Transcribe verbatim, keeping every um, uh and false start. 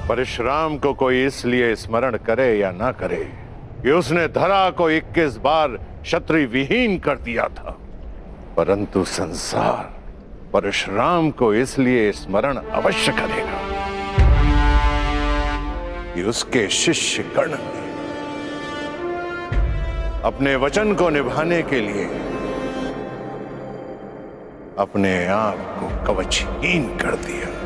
परशुराम को कोई इसलिए स्मरण करे या ना करे कि उसने धरा को इक्कीस बार क्षत्रिय विहीन कर दिया था, परंतु संसार परशुराम को इसलिए स्मरण अवश्य करेगा कि उसके शिष्य गण ने अपने वचन को निभाने के लिए अपने आप को कवचहीन कर दिया।